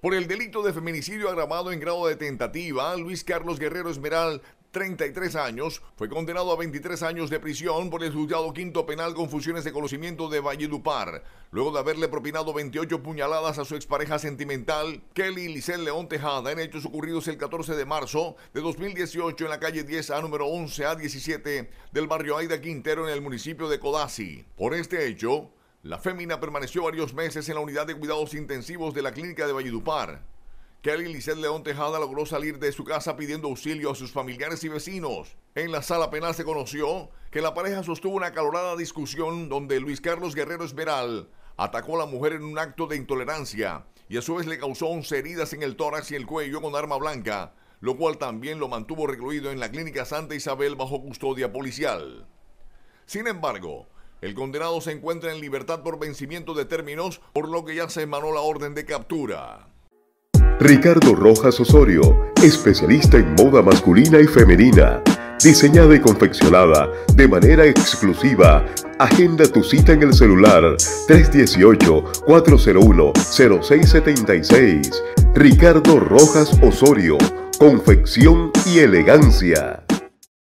Por el delito de feminicidio agravado en grado de tentativa, Luis Carlos Guerrero Esmeral, 33 años, fue condenado a 23 años de prisión por el juzgado quinto penal con funciones de conocimiento de Valledupar, luego de haberle propinado 28 puñaladas a su expareja sentimental, Kelly Lisel León Tejada, en hechos ocurridos el 14 de marzo de 2018 en la calle 10A número 11A17 del barrio Aida Quintero en el municipio de Codazzi. Por este hecho, la fémina permaneció varios meses en la unidad de cuidados intensivos de la clínica de Valledupar. Kelly Lisel León Tejada logró salir de su casa pidiendo auxilio a sus familiares y vecinos. En la sala penal se conoció que la pareja sostuvo una acalorada discusión donde Luis Carlos Guerrero Esmeral atacó a la mujer en un acto de intolerancia y a su vez le causó 11 heridas en el tórax y el cuello con arma blanca, lo cual también lo mantuvo recluido en la clínica Santa Isabel bajo custodia policial. Sin embargo, el condenado se encuentra en libertad por vencimiento de términos, por lo que ya se emanó la orden de captura. Ricardo Rojas Osorio, especialista en moda masculina y femenina, diseñada y confeccionada de manera exclusiva. Agenda tu cita en el celular 318-401-0676. Ricardo Rojas Osorio, confección y elegancia.